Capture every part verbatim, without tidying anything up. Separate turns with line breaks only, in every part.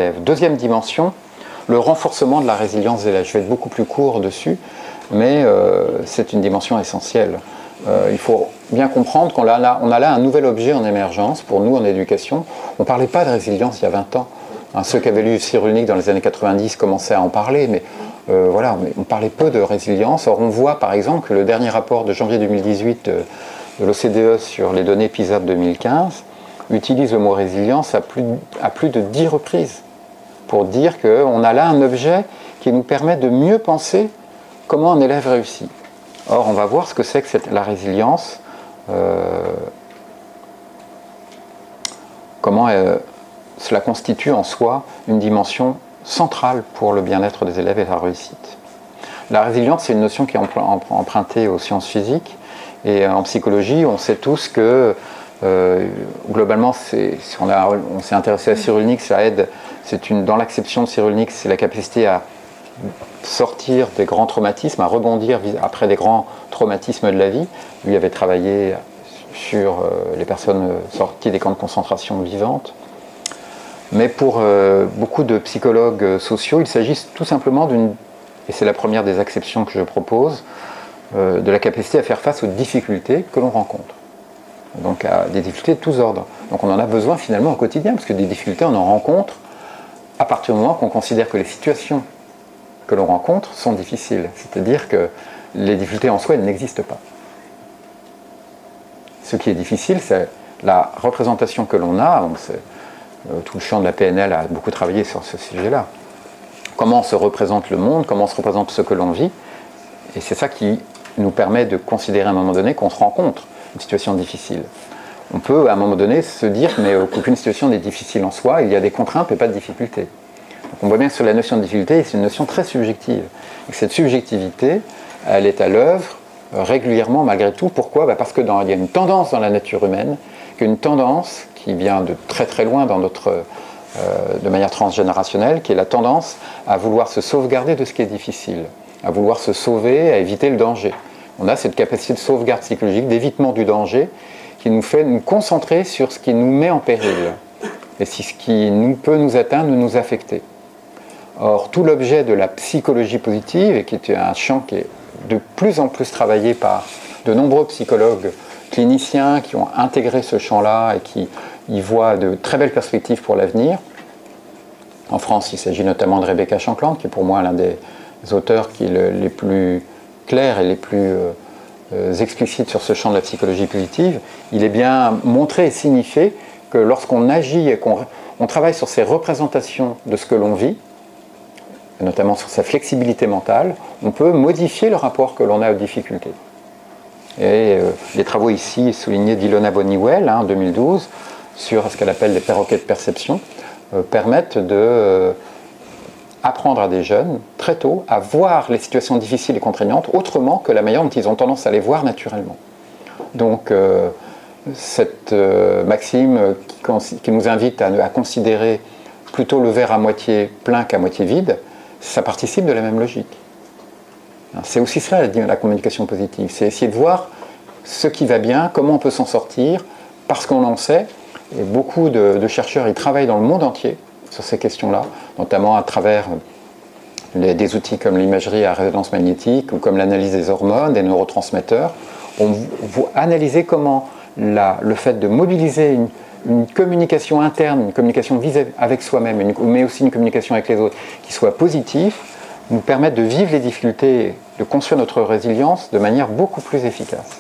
élèves. Deuxième dimension, le renforcement de la résilience des élèves. Je vais être beaucoup plus court dessus, mais euh, c'est une dimension essentielle. Euh, il faut bien comprendre qu'on a, là, on a là un nouvel objet en émergence pour nous en éducation. On ne parlait pas de résilience il y a vingt ans. Hein, ceux qui avaient lu Cyrulnik dans les années quatre-vingt-dix commençaient à en parler, mais euh, voilà, mais on parlait peu de résilience. Or, on voit par exemple que le dernier rapport de janvier deux mille dix-huit de, de l'O C D E sur les données PISA de deux mille quinze utilise le mot résilience à plus, à plus de dix reprises pour dire qu'on a là un objet qui nous permet de mieux penser comment un élève réussit. Or, on va voir ce que c'est que cette, la résilience, euh, comment euh, cela constitue en soi une dimension centrale pour le bien-être des élèves et la réussite. La résilience, c'est une notion qui est empruntée aux sciences physiques, et en psychologie, on sait tous que euh, globalement, si on, on s'est intéressé à Cyrulnik, ça aide. Une, dans l'acception de Cyrulnik, c'est la capacité à sortir des grands traumatismes, à rebondir après des grands traumatismes de la vie. Lui avait travaillé sur euh, les personnes sorties des camps de concentration vivantes. Mais pour euh, beaucoup de psychologues sociaux, il s'agit tout simplement d'une, et c'est la première des acceptions que je propose, euh, de la capacité à faire face aux difficultés que l'on rencontre. Donc à des difficultés de tous ordres. Donc on en a besoin finalement au quotidien, parce que des difficultés on en rencontre à partir du moment qu'on considère que les situations que l'on rencontre sont difficiles. C'est-à-dire que les difficultés en soi, elles n'existent pas. Ce qui est difficile, c'est la représentation que l'on a. Donc euh, tout le champ de la P N L a beaucoup travaillé sur ce sujet-là. Comment on se représente le monde, comment on se représente ce que l'on vit. Et c'est ça qui nous permet de considérer à un moment donné qu'on se rencontre une situation difficile. On peut à un moment donné se dire mais aucune situation n'est difficile en soi, il y a des contraintes et pas de difficultés. Donc on voit bien que sur la notion de difficulté, c'est une notion très subjective. Et cette subjectivité, elle est à l'œuvre euh, régulièrement malgré tout. Pourquoi ? Bah parce qu'il y a une tendance dans la nature humaine, une tendance qui vient de très très loin dans notre, euh, de manière transgénérationnelle, qui est la tendance à vouloir se sauvegarder de ce qui est difficile, à vouloir se sauver, à éviter le danger. On a cette capacité de sauvegarde psychologique, d'évitement du danger, qui nous fait nous concentrer sur ce qui nous met en péril, et si ce qui nous peut nous atteindre ou nous affecter. Or, tout l'objet de la psychologie positive, et qui est un champ qui est de plus en plus travaillé par de nombreux psychologues cliniciens qui ont intégré ce champ-là et qui y voient de très belles perspectives pour l'avenir. En France, il s'agit notamment de Rebecca Shankland, qui est pour moi l'un des auteurs qui est le, les plus clairs et les plus euh, euh, explicites sur ce champ de la psychologie positive. Il est bien montré et signifié que lorsqu'on agit et qu'on on travaille sur ces représentations de ce que l'on vit, notamment sur sa flexibilité mentale, on peut modifier le rapport que l'on a aux difficultés. Et euh, les travaux ici soulignés d'Ilona Boniwell, hein, en deux mille douze, sur ce qu'elle appelle les perroquets de perception, euh, permettent de euh, apprendre à des jeunes, très tôt, à voir les situations difficiles et contraignantes autrement que la manière dont ils ont tendance à les voir naturellement. Donc, euh, cette euh, maxime qui, qui nous invite à, à considérer plutôt le verre à moitié plein qu'à moitié vide, ça participe de la même logique. C'est aussi cela la, la communication positive, c'est essayer de voir ce qui va bien, comment on peut s'en sortir, parce qu'on en sait, et beaucoup de, de chercheurs ils travaillent dans le monde entier sur ces questions-là, notamment à travers les, des outils comme l'imagerie à résonance magnétique ou comme l'analyse des hormones, des neurotransmetteurs. On va analyser comment la, le fait de mobiliser une, une communication interne, une communication vis-à-vis avec soi-même, une, mais aussi une communication avec les autres, qui soit positive, nous permettent de vivre les difficultés, de construire notre résilience de manière beaucoup plus efficace.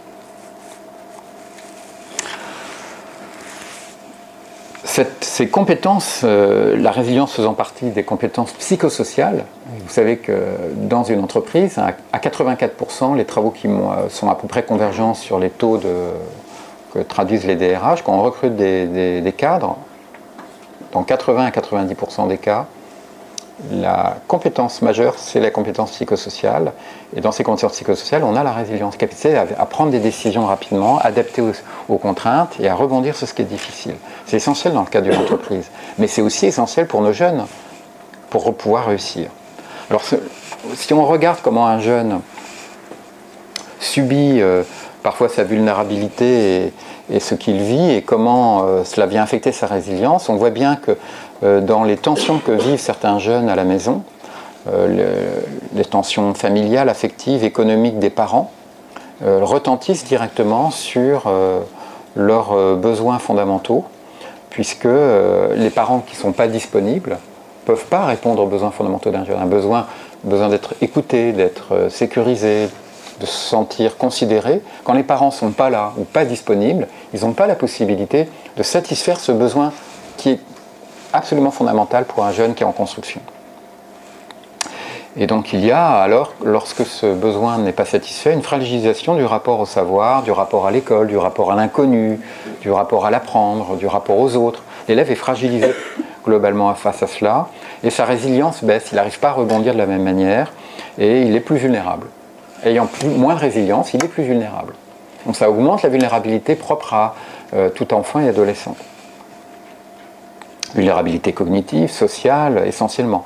Cette, ces compétences, euh, la résilience faisant partie des compétences psychosociales, vous savez que dans une entreprise, à, à quatre-vingt-quatre pour cent, les travaux qui sont à peu près convergents sur les taux de, que traduisent les D R H, quand on recrute des, des, des cadres, dans quatre-vingts à quatre-vingt-dix pour cent des cas, la compétence majeure, c'est la compétence psychosociale. Et dans ces compétences psychosociales, on a la résilience, capacité à, à prendre des décisions rapidement, adapter aux, aux contraintes et à rebondir sur ce qui est difficile. C'est essentiel dans le cadre d'une entreprise. Mais c'est aussi essentiel pour nos jeunes, pour pouvoir réussir. Alors, ce, si on regarde comment un jeune subit euh, parfois sa vulnérabilité et, et ce qu'il vit et comment euh, cela vient affecter sa résilience. On voit bien que euh, dans les tensions que vivent certains jeunes à la maison, euh, le, les tensions familiales, affectives, économiques des parents, euh, retentissent directement sur euh, leurs euh, besoins fondamentaux, puisque euh, les parents qui ne sont pas disponibles ne peuvent pas répondre aux besoins fondamentaux d'un jeune. Un besoin, besoin d'être écouté, d'être euh, sécurisé, de se sentir considéré. Quand les parents ne sont pas là ou pas disponibles, ils n'ont pas la possibilité de satisfaire ce besoin qui est absolument fondamental pour un jeune qui est en construction. Et donc il y a alors, lorsque ce besoin n'est pas satisfait, une fragilisation du rapport au savoir, du rapport à l'école, du rapport à l'inconnu, du rapport à l'apprendre, du rapport aux autres. L'élève est fragilisé globalement face à cela, et sa résilience baisse, il n'arrive pas à rebondir de la même manière, et il est plus vulnérable. Ayant plus, moins de résilience, il est plus vulnérable. Donc ça augmente la vulnérabilité propre à euh, tout enfant et adolescent. Vulnérabilité cognitive, sociale, essentiellement.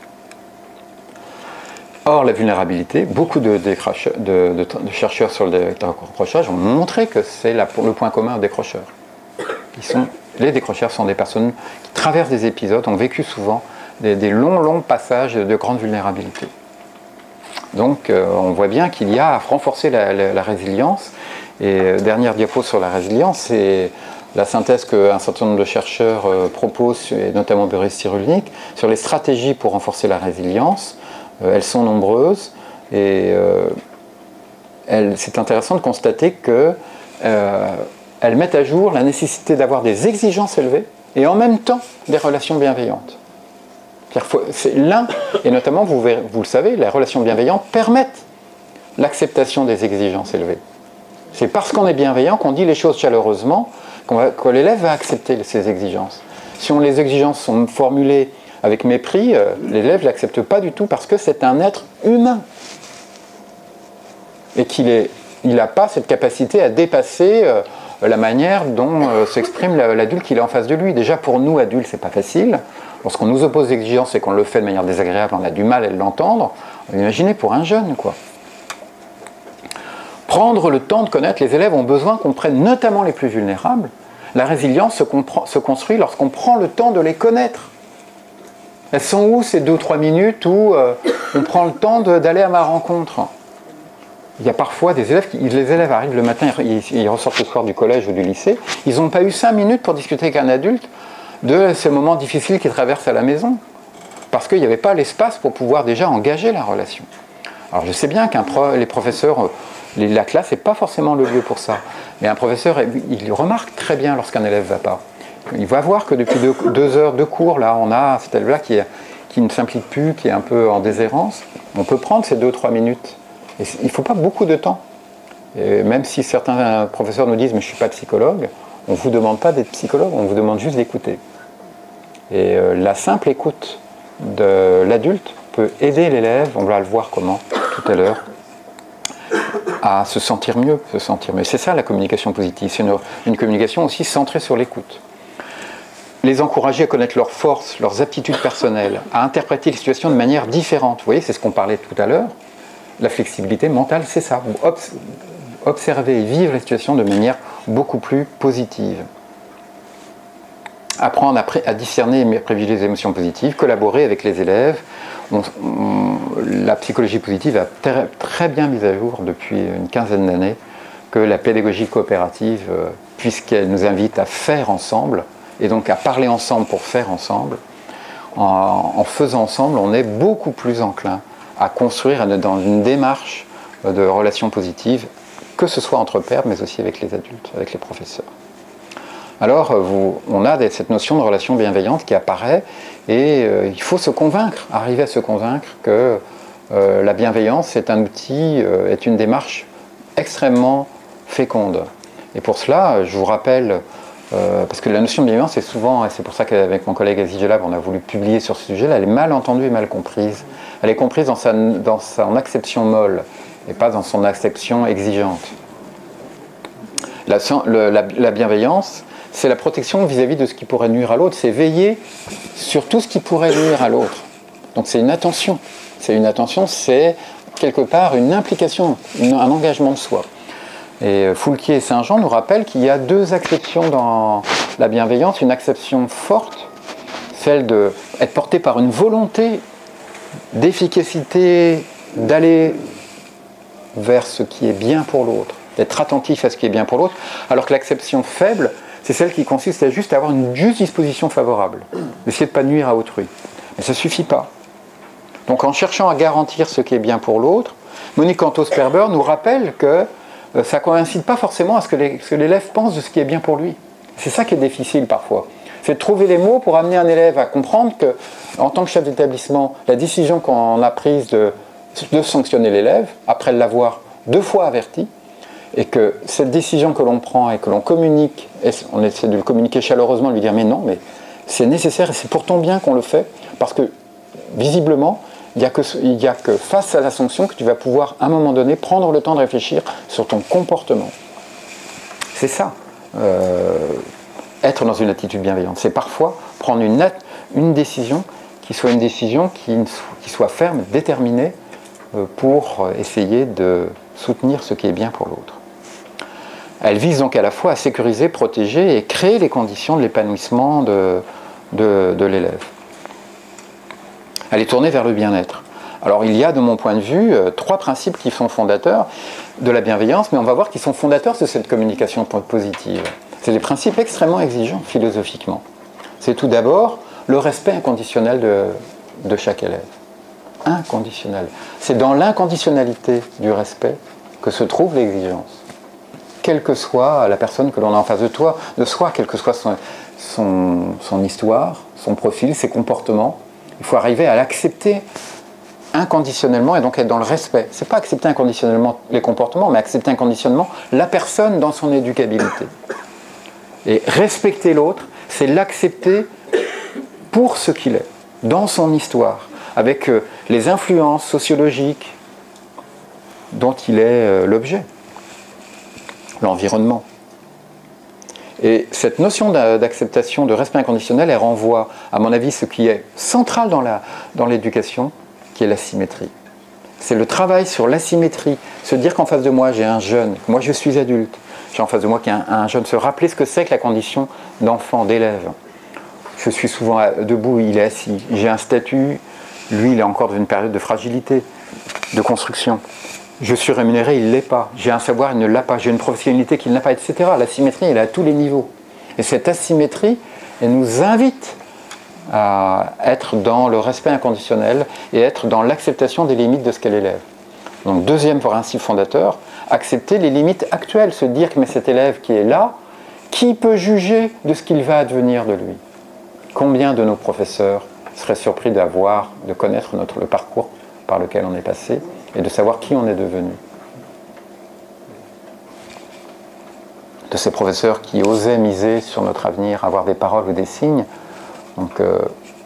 Or, la vulnérabilité, beaucoup de, de, de, de, de chercheurs sur le décrochage ont montré que c'est le point commun aux décrocheurs. Ils sont, les décrocheurs sont des personnes qui traversent des épisodes, ont vécu souvent des, des longs, longs passages de grande vulnérabilité. Donc, euh, on voit bien qu'il y a à renforcer la, la, la résilience. Et euh, dernière diapo sur la résilience, c'est la synthèse qu'un certain nombre de chercheurs euh, proposent, et notamment Boris Cyrulnik, sur les stratégies pour renforcer la résilience. Elles sont nombreuses et euh, c'est intéressant de constater qu'elles euh, mettent à jour la nécessité d'avoir des exigences élevées et en même temps des relations bienveillantes. C'est l'un, et notamment, vous, verrez, vous le savez, les relations bienveillantes permettent l'acceptation des exigences élevées. C'est parce qu'on est bienveillant qu'on dit les choses chaleureusement qu'on va, que l'élève va accepter ces exigences. Si on, les exigences sont formulées avec mépris, euh, l'élève ne l'accepte pas du tout parce que c'est un être humain. Et qu'il n'a pas cette capacité à dépasser euh, la manière dont euh, s'exprime l'adulte qu'il est en face de lui. Déjà pour nous, adultes, c'est pas facile. Lorsqu'on nous oppose des exigences et qu'on le fait de manière désagréable, on a du mal à l'entendre. Imaginez pour un jeune, quoi. Prendre le temps de connaître, les élèves ont besoin qu'on prenne, notamment les plus vulnérables. La résilience se, se construit lorsqu'on prend le temps de les connaître. Elles sont où ces deux ou trois minutes où euh, on prend le temps d'aller à ma rencontre? Il y a parfois des élèves, qui, les élèves arrivent le matin, ils, ils ressortent le soir du collège ou du lycée, ils n'ont pas eu cinq minutes pour discuter avec un adulte de ces moments difficiles qu'ils traversent à la maison, parce qu'il n'y avait pas l'espace pour pouvoir déjà engager la relation. Alors je sais bien qu'un pro, les professeurs, les, la classe n'est pas forcément le lieu pour ça, mais un professeur, il remarque très bien lorsqu'un élève ne va pas. Il va voir que depuis deux, deux heures de cours, là, on a cet élève-là qui, qui ne s'implique plus, qui est un peu en déshérence. On peut prendre ces deux ou trois minutes. Et il ne faut pas beaucoup de temps. Et même si certains professeurs nous disent « mais je ne suis pas psychologue », on ne vous demande pas d'être psychologue, on vous demande juste d'écouter. Et euh, la simple écoute de l'adulte peut aider l'élève, on va le voir comment tout à l'heure, à se sentir mieux, se sentir mieux. C'est ça la communication positive, c'est une, une communication aussi centrée sur l'écoute. Les encourager à connaître leurs forces, leurs aptitudes personnelles, à interpréter les situations de manière différente. Vous voyez, c'est ce qu'on parlait tout à l'heure. La flexibilité mentale, c'est ça. Obs- observer et vivre les situations de manière beaucoup plus positive. Apprendre à, à discerner et privilégier les émotions positives, collaborer avec les élèves. On, on, la psychologie positive a très, très bien mis à jour depuis une quinzaine d'années que la pédagogie coopérative, euh, puisqu'elle nous invite à faire ensemble, et donc à parler ensemble pour faire ensemble, en, en faisant ensemble, on est beaucoup plus enclin à construire dans une démarche de relations positives, que ce soit entre pairs, mais aussi avec les adultes, avec les professeurs. Alors, vous, on a des, cette notion de relation bienveillante qui apparaît, et euh, il faut se convaincre, arriver à se convaincre que euh, la bienveillance est un outil, euh, est une démarche extrêmement féconde. Et pour cela, je vous rappelle, euh, parce que la notion de bienveillance est souvent, et c'est pour ça qu'avec mon collègue Aziz Gelab, on a voulu publier sur ce sujet-là, elle est mal entendue et mal comprise. Elle est comprise dans, sa, dans son acception molle, et pas dans son acception exigeante. La, le, la, la bienveillance, c'est la protection vis-à-vis de ce qui pourrait nuire à l'autre, c'est veiller sur tout ce qui pourrait nuire à l'autre. Donc c'est une attention. C'est une attention, c'est quelque part une implication, une, un engagement de soi. Et Foulquier et Saint-Jean nous rappellent qu'il y a deux acceptions dans la bienveillance. Une acception forte, celle d'être porté par une volonté d'efficacité, d'aller vers ce qui est bien pour l'autre, d'être attentif à ce qui est bien pour l'autre, alors que l'acception faible, c'est celle qui consiste à juste avoir une juste disposition favorable, d'essayer de ne pas nuire à autrui. Mais ça ne suffit pas. Donc en cherchant à garantir ce qui est bien pour l'autre, Monique Cantos-Sperber nous rappelle que euh, ça ne coïncide pas forcément à ce que l'élève pense de ce qui est bien pour lui. C'est ça qui est difficile parfois. C'est de trouver les mots pour amener un élève à comprendre que, en tant que chef d'établissement, la décision qu'on a prise de de sanctionner l'élève, après l'avoir deux fois averti, et que cette décision que l'on prend et que l'on communique, et on essaie de le communiquer chaleureusement, de lui dire mais non, mais c'est nécessaire et c'est pour ton bien qu'on le fait, parce que visiblement, il n'y a, a que face à la sanction que tu vas pouvoir, à un moment donné, prendre le temps de réfléchir sur ton comportement. C'est ça, euh, être dans une attitude bienveillante. C'est parfois prendre une, une décision qui soit une décision qui, qui soit ferme, déterminée, pour essayer de soutenir ce qui est bien pour l'autre. Elle vise donc à la fois à sécuriser, protéger et créer les conditions de l'épanouissement de, de, de l'élève. Elle est tournée vers le bien-être. Alors il y a, de mon point de vue, trois principes qui sont fondateurs de la bienveillance, mais on va voir qu'ils sont fondateurs de cette communication positive. C'est des principes extrêmement exigeants philosophiquement. C'est tout d'abord le respect inconditionnel de, de chaque élève. Inconditionnel. C'est dans l'inconditionnalité du respect que se trouve l'exigence. Quelle que soit la personne que l'on a en face de toi, de soi, quelle que soit son, son, son histoire, son profil, ses comportements, il faut arriver à l'accepter inconditionnellement et donc être dans le respect. C'est pas accepter inconditionnellement les comportements, mais accepter inconditionnellement la personne dans son éducabilité. Et respecter l'autre, c'est l'accepter pour ce qu'il est, dans son histoire, avec euh, les influences sociologiques dont il est euh, l'objet, l'environnement. Et cette notion d'acceptation, de respect inconditionnel, elle renvoie, à mon avis, ce qui est central dans la, dans l'éducation, qui est la symétrie. C'est le travail sur l'asymétrie, se dire qu'en face de moi, j'ai un jeune, que moi je suis adulte, j'ai en face de moi qu'il y a un, un jeune, se rappeler ce que c'est que la condition d'enfant, d'élève. Je suis souvent debout, il est assis, j'ai un statut, lui il est encore dans une période de fragilité, de construction. Je suis rémunéré, il ne l'est pas. J'ai un savoir, il ne l'a pas. J'ai une professionnalité qu'il n'a pas, et cetera. La symétrie, elle est à tous les niveaux. Et cette asymétrie, elle nous invite à être dans le respect inconditionnel et être dans l'acceptation des limites de ce qu'elle élève. Donc, deuxième principe fondateur, accepter les limites actuelles. Se dire que mais cet élève qui est là, qui peut juger de ce qu'il va advenir de lui? Combien de nos professeurs seraient surpris d'avoir, de connaître notre, le parcours par lequel on est passé et de savoir qui on est devenu. De ces professeurs qui osaient miser sur notre avenir, avoir des paroles ou des signes. Donc, euh,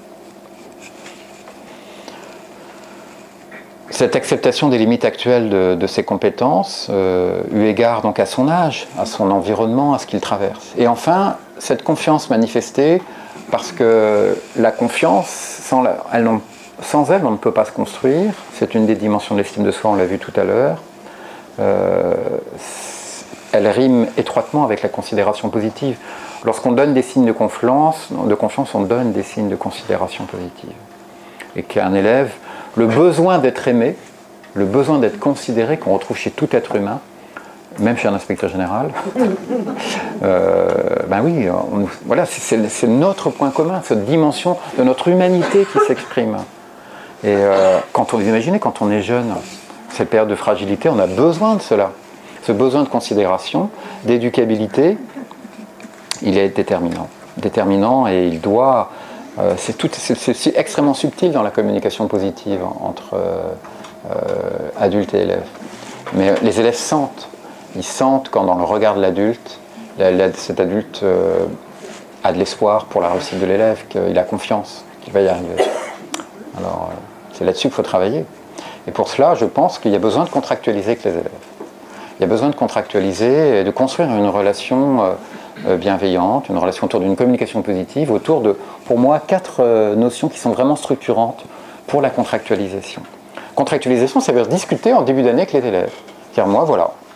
cette acceptation des limites actuelles de, de ses compétences, euh, eu égard donc à son âge, à son environnement, à ce qu'il traverse. Et enfin, cette confiance manifestée, parce que la confiance, sans, la, elle non, sans elle, on ne peut pas se construire. C'est une des dimensions de l'estime de soi, on l'a vu tout à l'heure. Euh, elle rime étroitement avec la considération positive. Lorsqu'on donne des signes de confiance, de confiance, on donne des signes de considération positive. Et qu'un élève, le besoin d'être aimé, le besoin d'être considéré, qu'on retrouve chez tout être humain, même chez un inspecteur général, euh, ben oui, on, voilà, c'est notre point commun, cette dimension de notre humanité qui s'exprime. Et euh, quand on imaginez, quand on est jeune, cette période de fragilité, on a besoin de cela. Ce besoin de considération, d'éducabilité, il est déterminant. Déterminant et il doit... Euh, c'est extrêmement subtil dans la communication positive entre euh, euh, adultes et élèves. Mais les élèves sentent. Ils sentent quand dans le regard de l'adulte, cet adulte euh, a de l'espoir pour la réussite de l'élève, qu'il a confiance, qu'il va y arriver. Alors, euh, c'est là-dessus qu'il faut travailler. Et pour cela, je pense qu'il y a besoin de contractualiser avec les élèves. Il y a besoin de contractualiser et de construire une relation euh, bienveillante, une relation autour d'une communication positive, autour de, pour moi, quatre euh, notions qui sont vraiment structurantes pour la contractualisation. Contractualisation, ça veut dire discuter en début d'année avec les élèves. Dire, moi, voilà,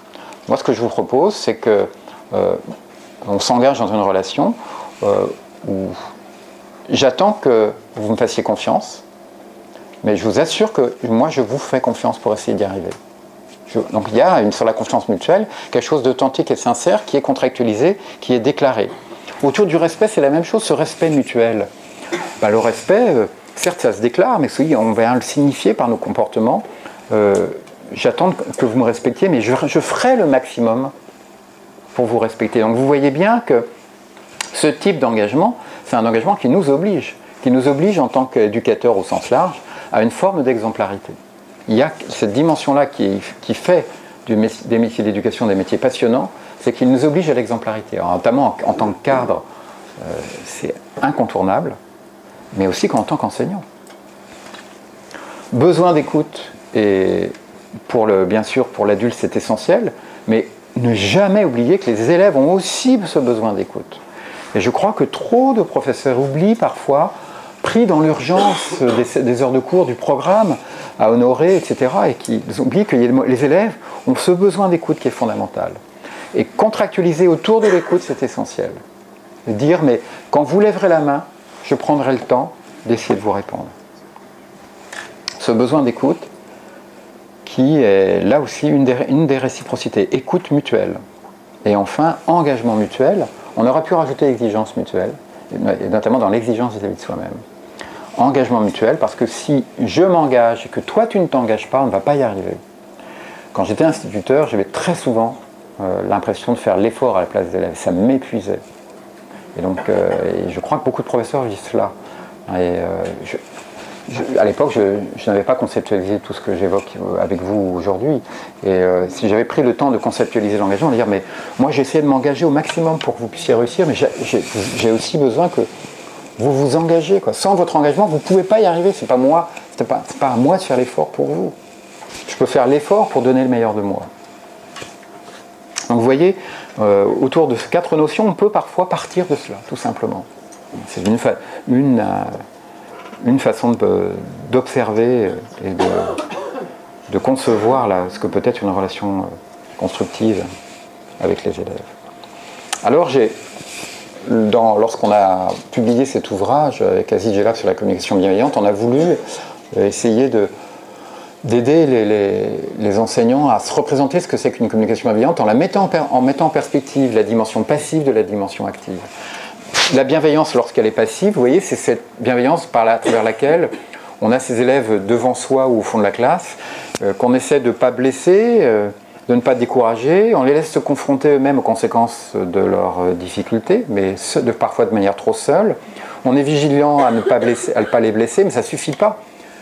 Moi, ce que je vous propose, c'est que euh, on s'engage dans une relation euh, où j'attends que vous me fassiez confiance, mais je vous assure que moi, je vous fais confiance pour essayer d'y arriver. Je, donc il y a une, sur la confiance mutuelle quelque chose d'authentique et sincère qui est contractualisé, qui est déclaré. Autour du respect, c'est la même chose, ce respect mutuel. Ben, le respect, euh, certes, ça se déclare, mais oui, on va le signifier par nos comportements. Euh, J'attends que vous me respectiez, mais je, je ferai le maximum pour vous respecter. Donc vous voyez bien que ce type d'engagement, c'est un engagement qui nous oblige, qui nous oblige en tant qu'éducateurs au sens large, à une forme d'exemplarité. Il y a cette dimension-là qui, qui fait du, des métiers d'éducation des métiers passionnants, c'est qu'il nous oblige à l'exemplarité. Notamment en, en tant que cadre, euh, c'est incontournable, mais aussi en tant qu'enseignant. Besoin d'écoute, et pour le, bien sûr pour l'adulte c'est essentiel, mais ne jamais oublier que les élèves ont aussi ce besoin d'écoute. Et je crois que trop de professeurs oublient parfois, pris dans l'urgence des, des heures de cours, du programme à honorer, et cetera, et qui oublient que les élèves ont ce besoin d'écoute qui est fondamental. Et contractualiser autour de l'écoute, c'est essentiel. De dire, mais quand vous lèverez la main, je prendrai le temps d'essayer de vous répondre. Ce besoin d'écoute, qui est là aussi une des, une des réciprocités, écoute mutuelle. Et enfin, engagement mutuel, on aurait pu rajouter exigence mutuelle, et notamment dans l'exigence vis-à-vis de soi-même. Engagement mutuel, parce que si je m'engage et que toi tu ne t'engages pas, on ne va pas y arriver. Quand j'étais instituteur, j'avais très souvent euh, l'impression de faire l'effort à la place des élèves, ça m'épuisait. Et donc, euh, et je crois que beaucoup de professeurs vivent cela. Et euh, je, Je, à l'époque, je, je n'avais pas conceptualisé tout ce que j'évoque avec vous aujourd'hui. Et euh, si j'avais pris le temps de conceptualiser l'engagement, de dire, mais moi j'essaie de m'engager au maximum pour que vous puissiez réussir, mais j'ai aussi besoin que vous vous engagez, quoi. Sans votre engagement, vous ne pouvez pas y arriver. C'est pas moi, c'est pas, c'est pas à moi de faire l'effort pour vous. Je peux faire l'effort pour donner le meilleur de moi. Donc vous voyez, euh, autour de ces quatre notions, on peut parfois partir de cela, tout simplement. C'est une, fa une, euh, une façon d'observer et de, de concevoir là, ce que peut être une relation constructive avec les élèves. Alors j'ai, lorsqu'on a publié cet ouvrage avec Aziz Djellaf sur la communication bienveillante, on a voulu essayer de d'aider les, les, les enseignants à se représenter ce que c'est qu'une communication bienveillante en la mettant en, en mettant en perspective la dimension passive de la dimension active. La bienveillance, lorsqu'elle est passive, vous voyez, c'est cette bienveillance par la, à travers laquelle on a ces élèves devant soi ou au fond de la classe, euh, qu'on essaie de ne pas blesser, euh, de ne pas décourager, on les laisse se confronter eux-mêmes aux conséquences de leurs euh, difficultés, mais de, parfois de manière trop seule. On est vigilant à ne pas, blesser, à ne pas les blesser, mais ça ne suffit pas.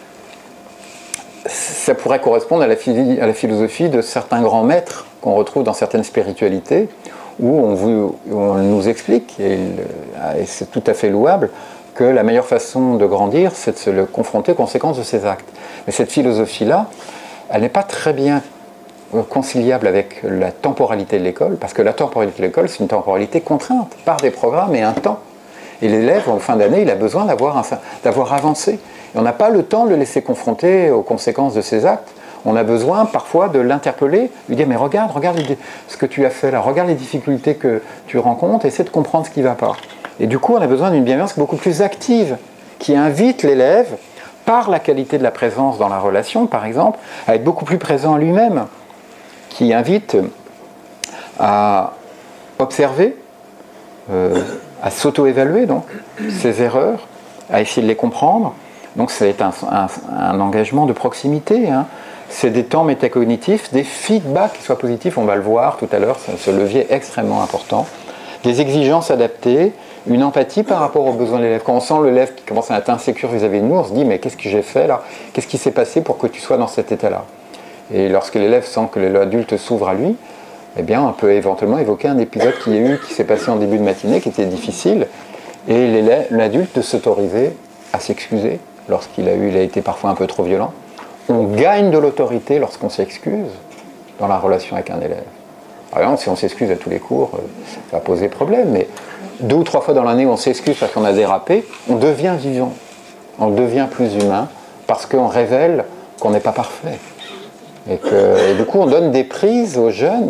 Ça pourrait correspondre à la, à la philosophie de certains grands maîtres qu'on retrouve dans certaines spiritualités, où on, vous, où on nous explique, et, et c'est tout à fait louable, que la meilleure façon de grandir, c'est de se le confronter aux conséquences de ses actes. Mais cette philosophie-là, elle n'est pas très bien conciliable avec la temporalité de l'école, parce que la temporalité de l'école, c'est une temporalité contrainte par des programmes et un temps. Et l'élève, en fin d'année, il a besoin d'avoir d'avoir avancé. Et on n'a pas le temps de le laisser confronter aux conséquences de ses actes. On a besoin parfois de l'interpeller, lui dire « mais regarde, regarde ce que tu as fait là, regarde les difficultés que tu rencontres, essaie de comprendre ce qui ne va pas ». Et du coup, on a besoin d'une bienveillance beaucoup plus active, qui invite l'élève, par la qualité de la présence dans la relation, par exemple, à être beaucoup plus présent lui-même, qui invite à observer, euh, à s'auto-évaluer donc ses erreurs, à essayer de les comprendre. Donc c'est un, un, un engagement de proximité, hein. C'est des temps métacognitifs, des feedbacks qui soient positifs, on va le voir tout à l'heure, ce levier est extrêmement important, des exigences adaptées, une empathie par rapport aux besoins de l'élève. Quand on sent l'élève qui commence à être insécure vis-à-vis de nous, on se dit mais qu'est-ce que j'ai fait là? Qu'est-ce qui s'est passé pour que tu sois dans cet état-là? Et lorsque l'élève sent que l'adulte s'ouvre à lui, eh bien on peut éventuellement évoquer un épisode qu'il y a eu, qui s'est passé en début de matinée, qui était difficile, et l'adulte de s'autoriser à s'excuser lorsqu'il a eu, il a été parfois un peu trop violent. On gagne de l'autorité lorsqu'on s'excuse dans la relation avec un élève. Par exemple, si on s'excuse à tous les cours, ça va poser problème, mais deux ou trois fois dans l'année où on s'excuse parce qu'on a dérapé, on devient vivant, on devient plus humain, parce qu'on révèle qu'on n'est pas parfait. Et, que, et du coup, on donne des prises aux jeunes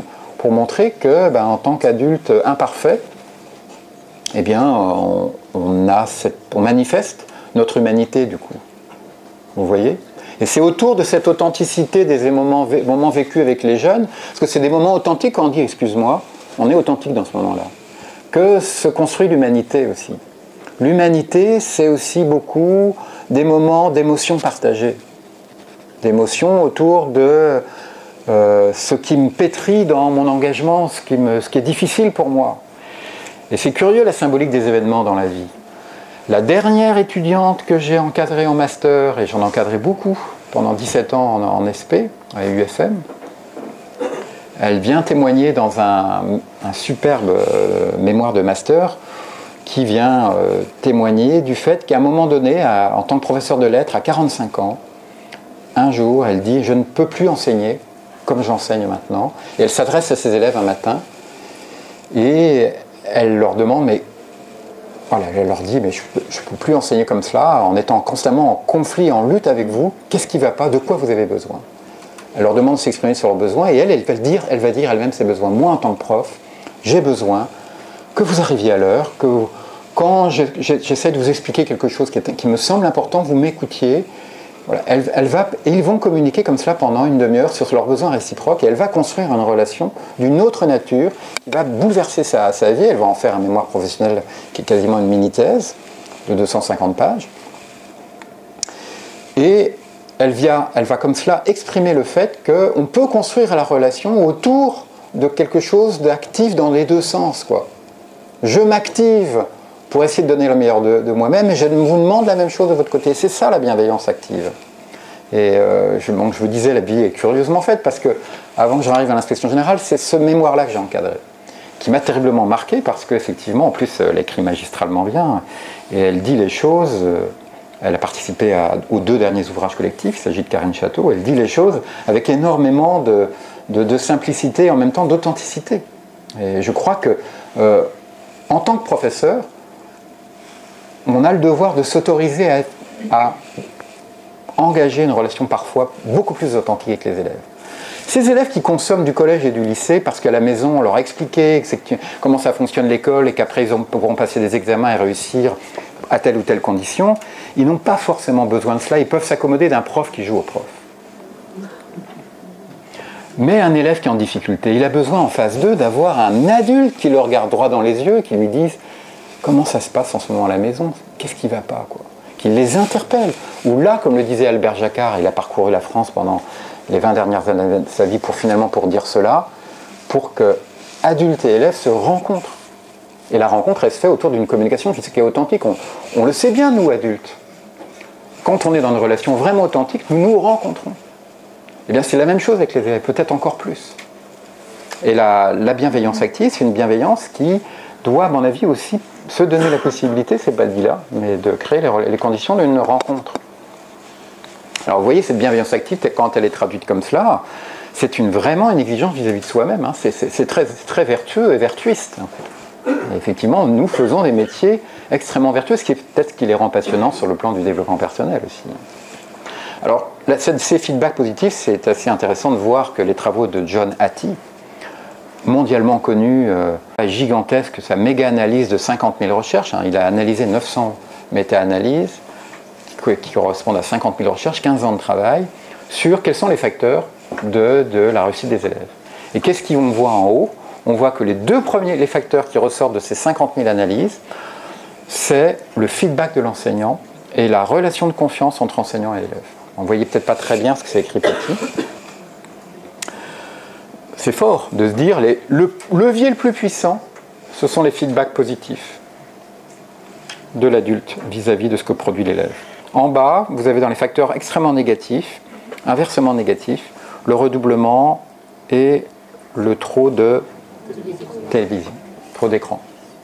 pour montrer que, ben, en tant qu'adulte imparfait, eh bien, on, on, a cette, on manifeste notre humanité, du coup. Vous voyez ? Et c'est autour de cette authenticité des moments, moments vécus avec les jeunes, parce que c'est des moments authentiques, quand on dit, excuse-moi, on est authentique dans ce moment-là, que se construit l'humanité aussi. L'humanité, c'est aussi beaucoup des moments d'émotions partagées. D'émotions autour de euh, ce qui me pétrit dans mon engagement, ce qui, me, ce qui est difficile pour moi. Et c'est curieux la symbolique des événements dans la vie. La dernière étudiante que j'ai encadrée en master, et j'en ai encadré beaucoup pendant dix-sept ans en, en S P, à U F M, elle vient témoigner dans un, un superbe euh, mémoire de master qui vient euh, témoigner du fait qu'à un moment donné, à, en tant que professeur de lettres, à quarante-cinq ans, un jour, elle dit « Je ne peux plus enseigner comme j'enseigne maintenant ». Et elle s'adresse à ses élèves un matin et elle leur demande « Mais voilà, elle leur dit « Mais je ne peux plus enseigner comme cela, en étant constamment en conflit, en lutte avec vous. Qu'est-ce qui ne va pas? De quoi vous avez besoin ?» Elle leur demande de s'exprimer sur leurs besoins et elle, elle va dire, elle va dire elle-même ses besoins. Moi, en tant que prof, j'ai besoin que vous arriviez à l'heure, que vous, quand je, je, j'essaie de vous expliquer quelque chose qui, est, qui me semble important, vous m'écoutiez. Voilà. Elle, elle va, et ils vont communiquer comme cela pendant une demi-heure sur leurs besoins réciproques et elle va construire une relation d'une autre nature qui va bouleverser sa, sa vie. Elle va en faire un mémoire professionnel qui est quasiment une mini-thèse de deux cent cinquante pages. Et Elle, vient, elle va comme cela exprimer le fait qu'on peut construire la relation autour de quelque chose d'actif dans les deux sens, quoi. Je m'active pour essayer de donner le meilleur de, de moi-même et je vous demande la même chose de votre côté. C'est ça la bienveillance active. Et euh, je, donc, je vous disais, la vie est curieusement faite parce que avant que j'arrive à l'inspection générale, c'est ce mémoire-là que j'ai encadré, qui m'a terriblement marqué parce qu'effectivement, en plus, elle écrit magistralement bien et elle dit les choses... Euh, Elle a participé à, aux deux derniers ouvrages collectifs, il s'agit de Karine Château, elle dit les choses avec énormément de, de, de simplicité et en même temps d'authenticité. Et je crois que, euh, en tant que professeur, on a le devoir de s'autoriser à, à engager une relation parfois beaucoup plus authentique avec les élèves. Ces élèves qui consomment du collège et du lycée parce qu'à la maison on leur a expliqué comment ça fonctionne l'école et qu'après ils pourront passer des examens et réussir à telle ou telle condition, ils n'ont pas forcément besoin de cela, ils peuvent s'accommoder d'un prof qui joue au prof. Mais un élève qui est en difficulté, il a besoin en face d'eux d'avoir un adulte qui le regarde droit dans les yeux et qui lui dise « Comment ça se passe en ce moment à la maison? Qu'est-ce qui ne va pas ?» quoi. Qu'il les interpelle. Ou là, comme le disait Albert Jacquard, il a parcouru la France pendant les vingt dernières années de sa vie pour finalement pour dire cela, pour que adultes et élèves se rencontrent. Et la rencontre, elle se fait autour d'une communication qui est authentique. On, on le sait bien, nous, adultes. Quand on est dans une relation vraiment authentique, nous nous rencontrons. Eh bien, c'est la même chose avec les élèves, peut-être encore plus. Et la, la bienveillance active, c'est une bienveillance qui doit, à mon avis, aussi se donner la possibilité, c'est pas dit là, mais de créer les, les conditions d'une rencontre. Alors, vous voyez, cette bienveillance active, quand elle est traduite comme cela, c'est une, vraiment une exigence vis-à-vis de soi-même. Hein. C'est, c'est, c'est, très, c'est très vertueux et vertuiste, en fait. Et effectivement, nous faisons des métiers extrêmement vertueux, ce qui est peut-être ce qui les rend passionnants sur le plan du développement personnel aussi. Alors, là, ces feedbacks positifs, c'est assez intéressant de voir que les travaux de John Hattie, mondialement connu, euh, gigantesque, sa méga-analyse de cinquante mille recherches, hein, il a analysé neuf cents méta-analyses qui, qui correspondent à cinquante mille recherches, quinze ans de travail, sur quels sont les facteurs de, de la réussite des élèves. Et qu'est-ce qu'on voit en haut? On voit que les deux premiers les facteurs qui ressortent de ces cinquante mille analyses, c'est le feedback de l'enseignant et la relation de confiance entre enseignant et élève. On ne voyait peut-être pas très bien ce que c'est écrit petit. C'est fort de se dire, les, le levier le plus puissant, ce sont les feedbacks positifs de l'adulte vis-à-vis de ce que produit l'élève. En bas, vous avez dans les facteurs extrêmement négatifs, inversement négatifs, le redoublement et le trop de télévision, trop d'écran.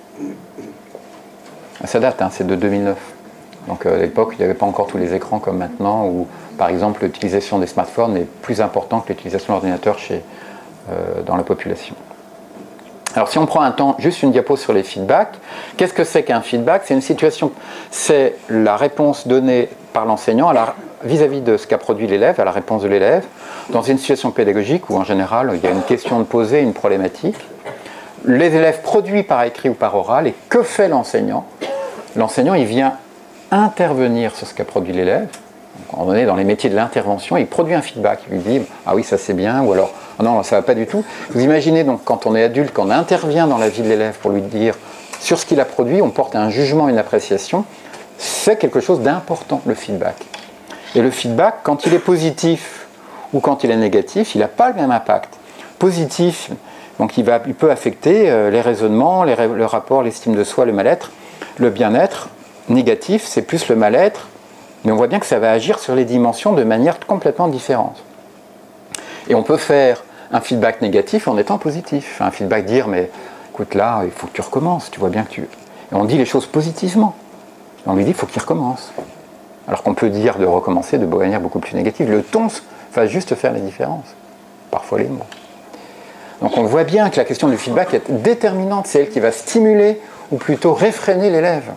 Ça date, hein, c'est de deux mille neuf. Donc euh, à l'époque, il n'y avait pas encore tous les écrans comme maintenant, où par exemple l'utilisation des smartphones est plus importante que l'utilisation de l'ordinateur chez, euh, dans la population. Alors si on prend un temps, juste une diapo sur les feedbacks, qu'est-ce que c'est qu'un feedback? C'est une situation, c'est la réponse donnée par l'enseignant à la, vis-à-vis de ce qu'a produit l'élève, à la réponse de l'élève, dans une situation pédagogique où en général il y a une question de poser, une problématique. Les élèves produisent par écrit ou par oral, et que fait l'enseignant? L'enseignant, il vient intervenir sur ce qu'a produit l'élève. Quand on est dans les métiers de l'intervention, il produit un feedback, il lui dit « Ah oui, ça c'est bien » ou alors « Ah non, ça va pas du tout ». Vous imaginez donc quand on est adulte, qu'on intervient dans la vie de l'élève pour lui dire sur ce qu'il a produit, on porte un jugement, une appréciation, c'est quelque chose d'important, le feedback. Et le feedback, quand il est positif ou quand il est négatif, il n'a pas le même impact. Positif, donc il, va, il peut affecter euh, les raisonnements, les, le rapport, l'estime de soi, le mal-être, le bien-être. Négatif, c'est plus le mal-être, mais on voit bien que ça va agir sur les dimensions de manière complètement différente. Et on peut faire un feedback négatif en étant positif. Un feedback dire, mais écoute là, il faut que tu recommences, tu vois bien que tu... Et on dit les choses positivement. On lui dit, il faut qu'il recommence. Alors qu'on peut dire de recommencer de manière beaucoup plus négative. Le ton va juste faire la différence. Parfois les mots. Donc on voit bien que la question du feedback est déterminante. C'est elle qui va stimuler ou plutôt réfréner l'élève.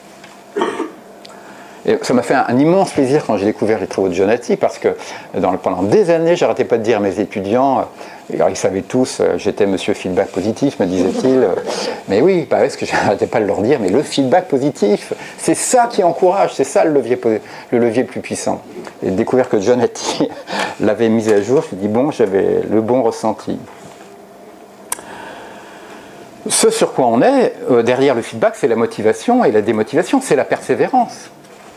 Et ça m'a fait un, un immense plaisir quand j'ai découvert les travaux de Jonati, parce que dans, pendant des années, j'arrêtais pas de dire à mes étudiants, alors ils savaient tous, j'étais monsieur feedback positif, me disaient-ils. Mais oui, parce que j'arrêtais pas de leur dire, mais le feedback positif, c'est ça qui encourage, c'est ça le levier, le levier le plus puissant. Et de découvrir que Jonati l'avait mis à jour, je me dis, bon, j'avais le bon ressenti. Ce sur quoi on est, euh, derrière le feedback, c'est la motivation, et la démotivation, c'est la persévérance.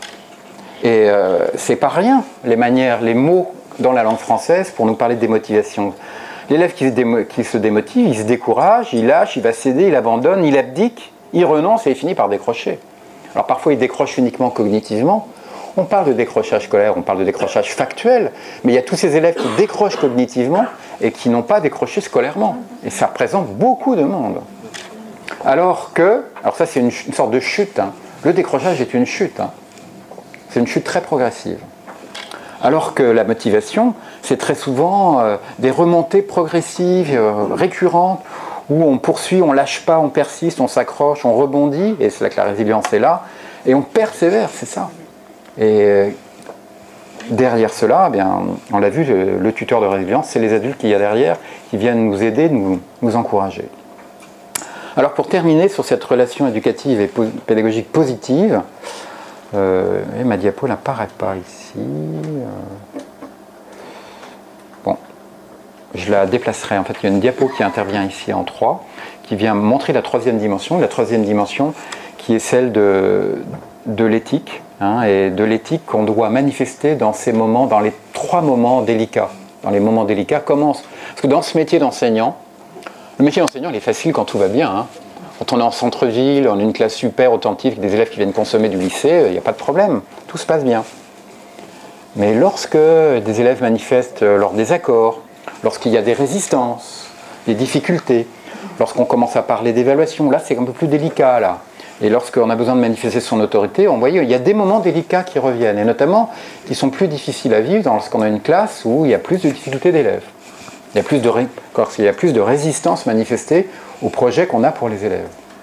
Et euh, c'est pas rien, les manières, les mots dans la langue française pour nous parler de démotivation. L'élève qui, qui se démotive, il se décourage, il lâche, il va céder, il abandonne, il abdique, il renonce et il finit par décrocher. Alors parfois il décroche uniquement cognitivement. On parle de décrochage scolaire, on parle de décrochage factuel, mais il y a tous ces élèves qui décrochent cognitivement et qui n'ont pas décroché scolairement. Et ça représente beaucoup de monde. Alors que, alors ça c'est une, une sorte de chute, hein. Le décrochage est une chute, hein. C'est une chute très progressive. Alors que la motivation, c'est très souvent euh, des remontées progressives, euh, récurrentes, où on poursuit, on lâche pas, on persiste, on s'accroche, on rebondit, et c'est là que la résilience est là, et on persévère, c'est ça. Et euh, derrière cela, eh bien, on l'a vu, le, le tuteur de résilience, c'est les adultes qu'il y a derrière, qui viennent nous aider, nous, nous encourager. Alors pour terminer sur cette relation éducative et po pédagogique positive, Euh, et ma diapo n'apparaît pas ici. Euh... Bon, je la déplacerai. En fait, il y a une diapo qui intervient ici en trois, qui vient montrer la troisième dimension. La troisième dimension qui est celle de, de l'éthique, hein, et de l'éthique qu'on doit manifester dans ces moments, dans les trois moments délicats. Dans les moments délicats, comment... Parce que dans ce métier d'enseignant, le métier d'enseignant, il est facile quand tout va bien, hein. Quand on est en centre-ville, on a une classe super authentique, des élèves qui viennent consommer du lycée, il n'y a pas de problème, tout se passe bien. Mais lorsque des élèves manifestent leur désaccord, lorsqu'il y a des résistances, des difficultés, lorsqu'on commence à parler d'évaluation, là c'est un peu plus délicat. Là. Et lorsqu'on a besoin de manifester son autorité, on voit, il y a des moments délicats qui reviennent, et notamment qui sont plus difficiles à vivre lorsqu'on a une classe où il y a plus de difficultés d'élèves. Il y a plus de, ré... il y a plus de résistance manifestée au projet qu'on a pour les élèves.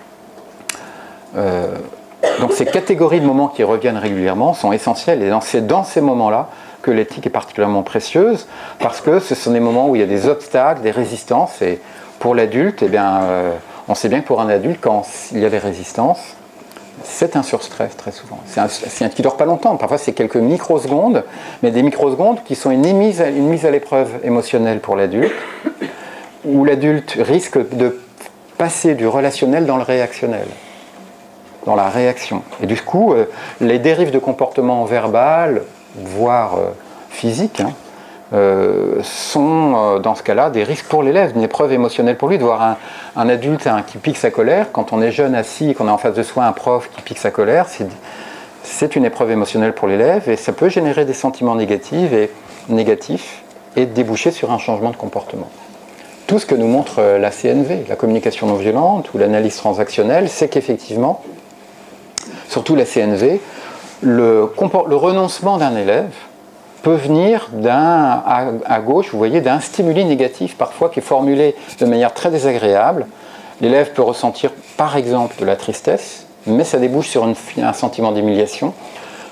Euh, donc ces catégories de moments qui reviennent régulièrement sont essentielles, et c'est dans ces moments-là que l'éthique est particulièrement précieuse, parce que ce sont des moments où il y a des obstacles, des résistances, et pour l'adulte, eh bien, euh, on sait bien que pour un adulte, quand il y a des résistances, c'est un surstress très souvent. C'est un, un qui ne dure pas longtemps, parfois c'est quelques microsecondes, mais des microsecondes qui sont une mise à, une mise à l'épreuve émotionnelle pour l'adulte, où l'adulte risque de passer du relationnel dans le réactionnel, dans la réaction. Et du coup, euh, les dérives de comportement verbal, voire euh, physique, hein, euh, sont euh, dans ce cas-là des risques pour l'élève, une épreuve émotionnelle pour lui, de voir un, un adulte hein, qui pique sa colère. Quand on est jeune assis et qu'on a en face de soi un prof qui pique sa colère, c'est une épreuve émotionnelle pour l'élève, et ça peut générer des sentiments négatifs et, négatifs et déboucher sur un changement de comportement. Tout ce que nous montre la C N V, la communication non violente ou l'analyse transactionnelle, c'est qu'effectivement, surtout la C N V, le, le renoncement d'un élève peut venir d'un, à, à gauche, vous voyez, d'un stimuli négatif parfois qui est formulé de manière très désagréable. L'élève peut ressentir par exemple de la tristesse, mais ça débouche sur une, un sentiment d'humiliation.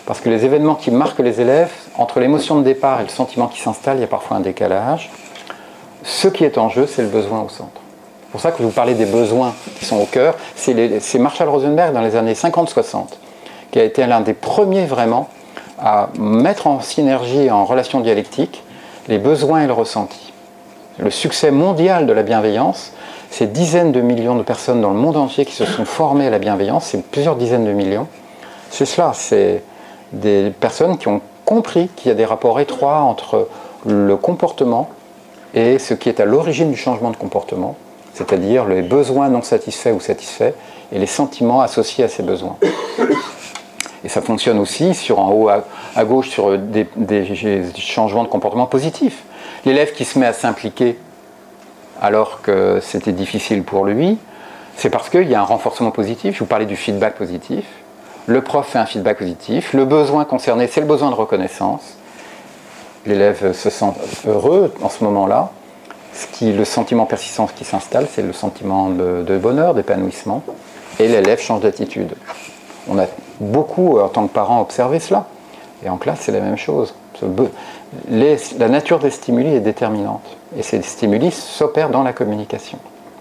Parce que les événements qui marquent les élèves, entre l'émotion de départ et le sentiment qui s'installe, il y a parfois un décalage. Ce qui est en jeu, c'est le besoin au centre. C'est pour ça que je vous parlais des besoins qui sont au cœur. C'est Marshall Rosenberg dans les années cinquante soixante qui a été l'un des premiers vraiment à mettre en synergie, en relation dialectique, les besoins et le ressenti. Le succès mondial de la bienveillance, ces dizaines de millions de personnes dans le monde entier qui se sont formées à la bienveillance, c'est plusieurs dizaines de millions. C'est cela, c'est des personnes qui ont compris qu'il y a des rapports étroits entre le comportement et ce qui est à l'origine du changement de comportement, c'est-à-dire les besoins non satisfaits ou satisfaits et les sentiments associés à ces besoins. Et ça fonctionne aussi sur en haut à, à gauche sur des, des changements de comportement positifs. L'élève qui se met à s'impliquer alors que c'était difficile pour lui, c'est parce qu'il y a un renforcement positif. Je vous parlais du feedback positif. Le prof fait un feedback positif. Le besoin concerné, c'est le besoin de reconnaissance. L'élève se sent heureux en ce moment-là. Ce qui, le sentiment persistant qui s'installe, c'est le sentiment de, de bonheur, d'épanouissement. Et l'élève change d'attitude. On a beaucoup, en tant que parents, observé cela. Et en classe, c'est la même chose. Les, la nature des stimuli est déterminante. Et ces stimuli s'opèrent dans la communication.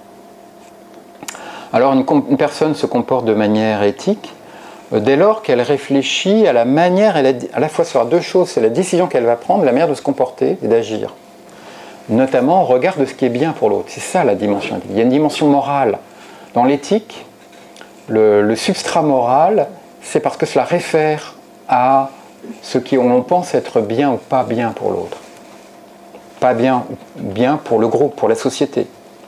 Alors, une, une personne se comporte de manière éthique euh, dès lors qu'elle réfléchit à la manière, elle a, à la fois sur deux choses, c'est la décision qu'elle va prendre, la manière de se comporter et d'agir. Notamment au regard de ce qui est bien pour l'autre. C'est ça la dimension éthique. Il y a une dimension morale. Dans l'éthique, le, le substrat moral, c'est parce que cela réfère à ce qu'on pense être bien ou pas bien pour l'autre. Pas bien, bien pour le groupe, pour la société.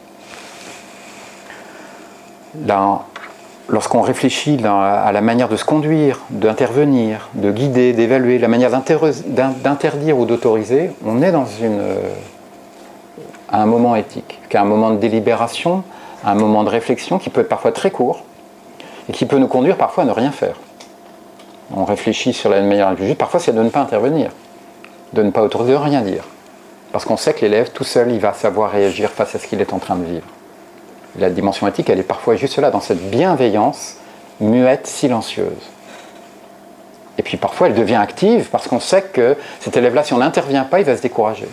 Lorsqu'on réfléchit à la manière de se conduire, d'intervenir, de guider, d'évaluer, la manière d'interdire ou d'autoriser, on est dans une, à un moment éthique, à un moment de délibération, à un moment de réflexion qui peut être parfois très court et qui peut nous conduire parfois à ne rien faire. On réfléchit sur la manière la plus juste, parfois c'est de ne pas intervenir, de ne pas autoriser, de rien dire. Parce qu'on sait que l'élève, tout seul, il va savoir réagir face à ce qu'il est en train de vivre. La dimension éthique, elle est parfois juste là, dans cette bienveillance muette, silencieuse. Et puis parfois, elle devient active parce qu'on sait que cet élève-là, si on n'intervient pas, il va se décourager.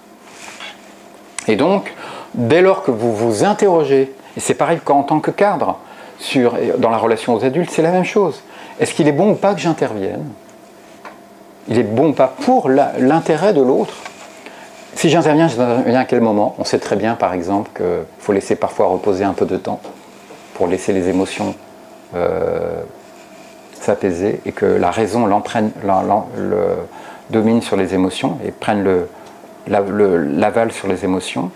Et donc, dès lors que vous vous interrogez, et c'est pareil qu'en tant que cadre, sur, dans la relation aux adultes, c'est la même chose. Est-ce qu'il est bon ou pas que j'intervienne? Il est bon ou pas pour l'intérêt de l'autre? Si j'interviens, j'interviens à quel moment? On sait très bien, par exemple, qu'il faut laisser parfois reposer un peu de temps pour laisser les émotions euh, s'apaiser et que la raison l'entraîne, la, la, le, domine sur les émotions et prenne le, la, le, l'aval sur les émotions.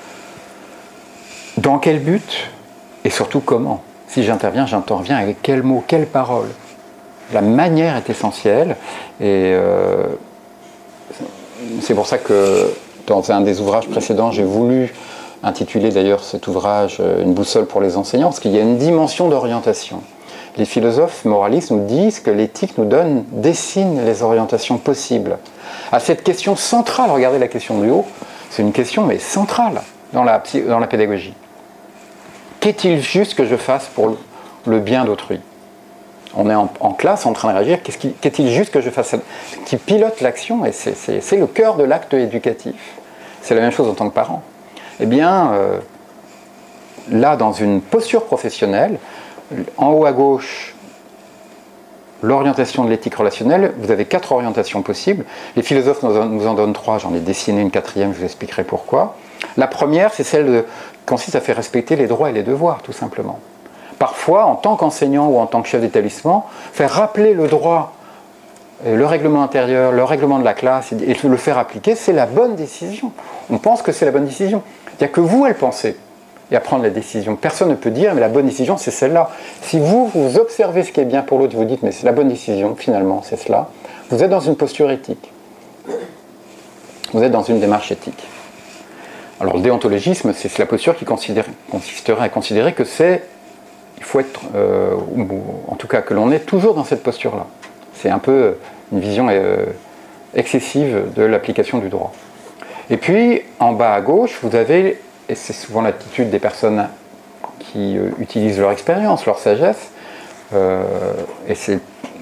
Dans quel but et surtout comment? Si j'interviens, j'interviens avec quels mots, quelles paroles? La manière est essentielle et euh, c'est pour ça que dans un des ouvrages précédents, j'ai voulu intituler d'ailleurs cet ouvrage « Une boussole pour les enseignants » parce qu'il y a une dimension d'orientation. Les philosophes moralistes nous disent que l'éthique nous donne, dessine les orientations possibles. À cette question centrale, regardez la question du haut, c'est une question mais centrale dans la, dans la pédagogie. Qu'est-il juste que je fasse pour le bien d'autrui? On est en, en classe en train de réagir, qu'est-ce qui, qu'est-il juste que je fasse? Qui pilote l'action, et c'est, c'est, c'est le cœur de l'acte éducatif. C'est la même chose en tant que parent. Eh bien, euh, là, dans une posture professionnelle, en haut à gauche, l'orientation de l'éthique relationnelle, vous avez quatre orientations possibles. Les philosophes nous en, nous en donnent trois, j'en ai dessiné une quatrième, je vous expliquerai pourquoi. La première, c'est celle de, qui consiste à faire respecter les droits et les devoirs, tout simplement. Parfois, en tant qu'enseignant ou en tant que chef d'établissement, faire rappeler le droit, le règlement intérieur, le règlement de la classe et le faire appliquer, c'est la bonne décision. On pense que c'est la bonne décision. Il n'y a que vous à le penser et à prendre la décision. Personne ne peut dire, mais la bonne décision, c'est celle-là. Si vous, vous observez ce qui est bien pour l'autre, vous dites, mais c'est la bonne décision, finalement, c'est cela, vous êtes dans une posture éthique. Vous êtes dans une démarche éthique. Alors, le déontologisme, c'est la posture qui consisterait à considérer que c'est il faut être, euh, ou, en tout cas que l'on est toujours dans cette posture-là. C'est un peu une vision euh, excessive de l'application du droit. Et puis, en bas à gauche, vous avez, et c'est souvent l'attitude des personnes qui euh, utilisent leur expérience, leur sagesse, euh, et c'est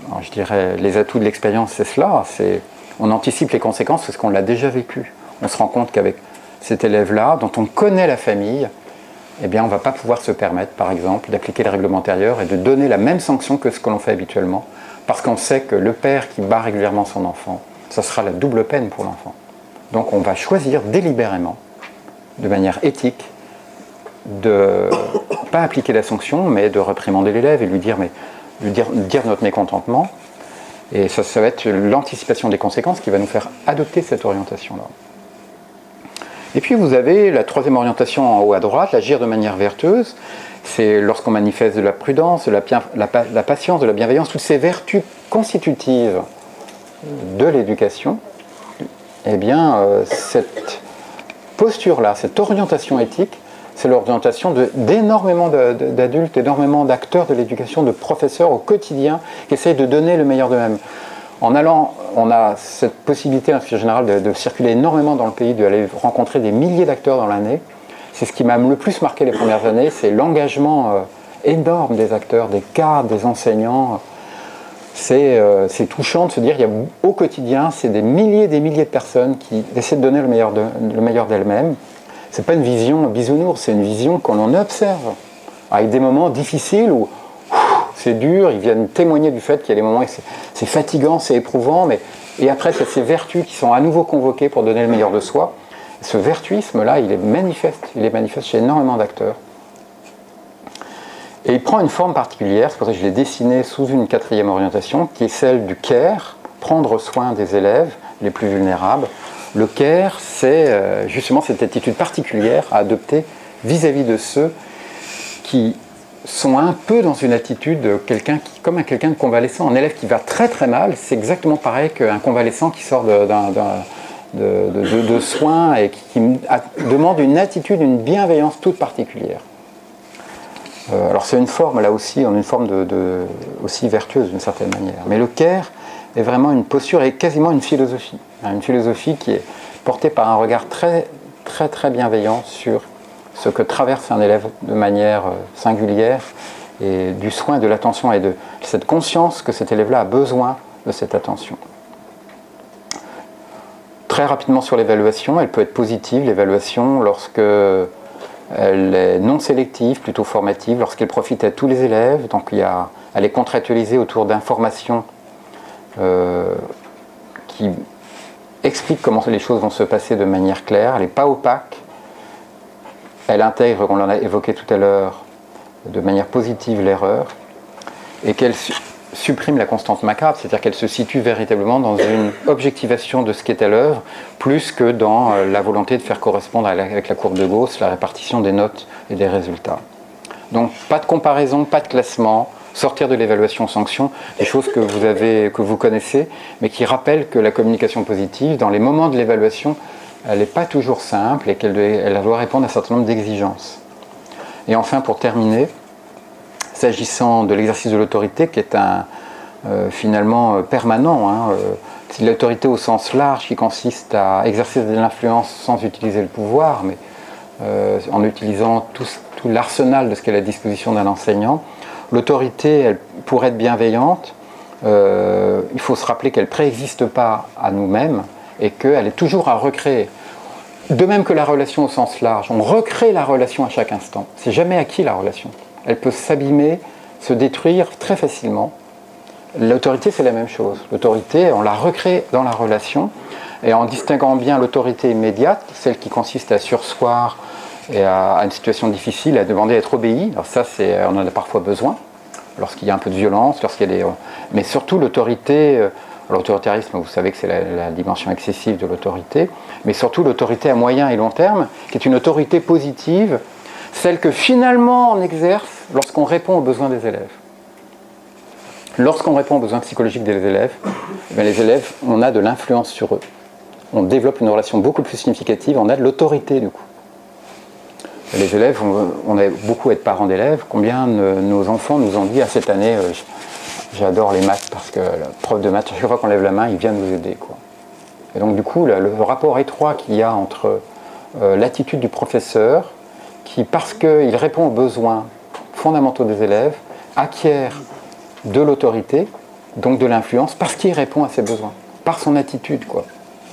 alors je dirais, les atouts de l'expérience, c'est cela, c'est on anticipe les conséquences parce qu'on l'a déjà vécu. On se rend compte qu'avec cet élève-là, dont on connaît la famille, eh bien, on ne va pas pouvoir se permettre, par exemple, d'appliquer le règlement intérieur et de donner la même sanction que ce que l'on fait habituellement, parce qu'on sait que le père qui bat régulièrement son enfant, ça sera la double peine pour l'enfant. Donc on va choisir délibérément, de manière éthique, de ne pas appliquer la sanction, mais de réprimander l'élève et lui dire, mais, lui dire, dire notre mécontentement. Et ça, ça va être l'anticipation des conséquences qui va nous faire adopter cette orientation-là. Et puis vous avez la troisième orientation en haut à droite, l'agir de manière vertueuse. C'est lorsqu'on manifeste de la prudence, de la, la, la patience, de la bienveillance, toutes ces vertus constitutives de l'éducation. Eh bien, euh, cette posture-là, cette orientation éthique, c'est l'orientation d'énormément d'adultes, énormément d'acteurs de l'éducation, de professeurs au quotidien qui essayent de donner le meilleur d'eux-mêmes. En allant, on a cette possibilité en général de, de circuler énormément dans le pays, d'aller rencontrer des milliers d'acteurs dans l'année. C'est ce qui m'a le plus marqué les premières années, c'est l'engagement euh, énorme des acteurs, des cadres, des enseignants. C'est euh, touchant de se dire, il y a, au quotidien, c'est des milliers et des milliers de personnes qui essaient de donner le meilleur de, le meilleur d'elles-mêmes. C'est pas une vision bisounours, c'est une vision qu'on en observe, avec des moments difficiles où c'est dur, ils viennent témoigner du fait qu'il y a des moments où c'est fatigant, c'est éprouvant, mais et après c'est ces vertus qui sont à nouveau convoquées pour donner le meilleur de soi. Ce vertuisme-là, il est manifeste, il est manifeste chez énormément d'acteurs. Et il prend une forme particulière, c'est pour ça que je l'ai dessiné sous une quatrième orientation, qui est celle du care, prendre soin des élèves les plus vulnérables. Le care, c'est justement cette attitude particulière à adopter vis-à-vis de ceux qui sont un peu dans une attitude de quelqu'un qui, comme un quelqu'un de convalescent. Un élève qui va très très mal, c'est exactement pareil qu'un convalescent qui sort de, d'un, d'un, de, de, de, de soins et qui, qui a, demande une attitude, une bienveillance toute particulière. Euh, alors c'est une forme, là aussi, on a une forme de, de, aussi vertueuse d'une certaine manière. Mais le care est vraiment une posture et quasiment une philosophie. Une philosophie qui est portée par un regard très très très bienveillant sur ce que traverse un élève de manière singulière et du soin, de l'attention et de cette conscience que cet élève-là a besoin de cette attention. Très rapidement sur l'évaluation, elle peut être positive, l'évaluation, lorsque elle est non sélective, plutôt formative, lorsqu'elle profite à tous les élèves, donc il y a, elle est contractualisée autour d'informations euh, qui expliquent comment les choses vont se passer de manière claire, elle n'est pas opaque, elle intègre, comme on l'a évoqué tout à l'heure, de manière positive l'erreur, et qu'elle su supprime la constante macabre, c'est-à-dire qu'elle se situe véritablement dans une objectivation de ce qui est à l'œuvre, plus que dans euh, la volonté de faire correspondre à la, avec la courbe de Gauss la répartition des notes et des résultats. Donc pas de comparaison, pas de classement, sortir de l'évaluation sanction, des choses que vous, avez, que vous connaissez, mais qui rappellent que la communication positive, dans les moments de l'évaluation, elle n'est pas toujours simple et qu'elle elle doit répondre à un certain nombre d'exigences. Et enfin, pour terminer, s'agissant de l'exercice de l'autorité, qui est un, euh, finalement euh, permanent, hein, euh, c'est l'autorité au sens large qui consiste à exercer de l'influence sans utiliser le pouvoir, mais euh, en utilisant tout, tout l'arsenal de ce qu'est à la disposition d'un enseignant. L'autorité, elle pourrait être bienveillante, euh, il faut se rappeler qu'elle ne préexiste pas à nous-mêmes et qu'elle est toujours à recréer. De même que la relation au sens large, on recrée la relation à chaque instant. C'est jamais acquis la relation. Elle peut s'abîmer, se détruire très facilement. L'autorité, c'est la même chose. L'autorité, on la recrée dans la relation, et en distinguant bien l'autorité immédiate, celle qui consiste à surseoir et à, à une situation difficile, à demander à être obéi. Alors ça, c'est, on en a parfois besoin, lorsqu'il y a un peu de violence, lorsqu'il y a des... Mais surtout l'autorité... L'autoritarisme, vous savez que c'est la, la dimension excessive de l'autorité, mais surtout l'autorité à moyen et long terme, qui est une autorité positive, celle que finalement on exerce lorsqu'on répond aux besoins des élèves. Lorsqu'on répond aux besoins psychologiques des élèves, eh bien les élèves, on a de l'influence sur eux. On développe une relation beaucoup plus significative, on a de l'autorité du coup. Les élèves, on, on a beaucoup à être parents d'élèves, combien de, nos enfants nous ont dit à cette année, euh, j'adore les maths parce que le prof de maths, chaque fois qu'on lève la main, il vient nous aider, quoi. Et donc du coup, le, le rapport étroit qu'il y a entre euh, l'attitude du professeur, qui, parce qu'il répond aux besoins fondamentaux des élèves, acquiert de l'autorité, donc de l'influence, parce qu'il répond à ses besoins, par son attitude, quoi.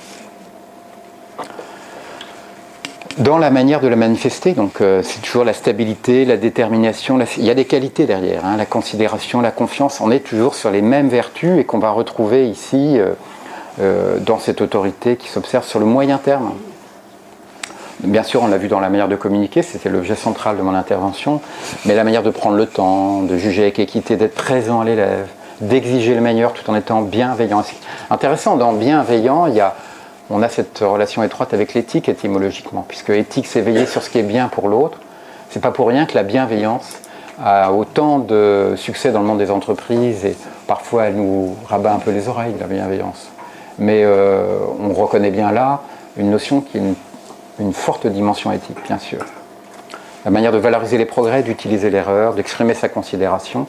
Dans la manière de la manifester, donc euh, c'est toujours la stabilité, la détermination, la... il y a des qualités derrière, hein, la considération, la confiance, on est toujours sur les mêmes vertus et qu'on va retrouver ici euh, euh, dans cette autorité qui s'observe sur le moyen terme. Bien sûr, on l'a vu dans la manière de communiquer, c'était l'objet central de mon intervention, mais la manière de prendre le temps, de juger avec équité, d'être présent à l'élève, d'exiger le meilleur tout en étant bienveillant. C'est intéressant, dans bienveillant, il y a on a cette relation étroite avec l'éthique étymologiquement, puisque éthique c'est veiller sur ce qui est bien pour l'autre. C'est pas pour rien que la bienveillance a autant de succès dans le monde des entreprises et parfois elle nous rabat un peu les oreilles, la bienveillance. Mais euh, on reconnaît bien là une notion qui est une, une forte dimension éthique, bien sûr. La manière de valoriser les progrès, d'utiliser l'erreur, d'exprimer sa considération.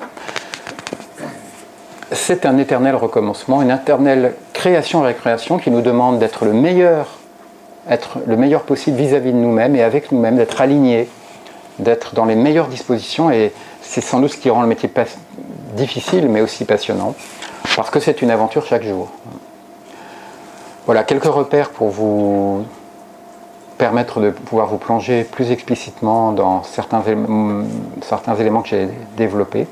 C'est un éternel recommencement, une éternelle création et récréation qui nous demande d'être le meilleur, être le meilleur possible vis-à-vis de nous-mêmes et avec nous-mêmes, d'être alignés, d'être dans les meilleures dispositions, et c'est sans doute ce qui rend le métier difficile mais aussi passionnant, parce que c'est une aventure chaque jour. Voilà, quelques repères pour vous permettre de pouvoir vous plonger plus explicitement dans certains éléments, certains éléments que j'ai développés.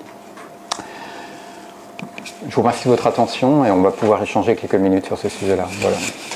Je vous remercie de votre attention et on va pouvoir échanger quelques minutes sur ce sujet-là. Voilà.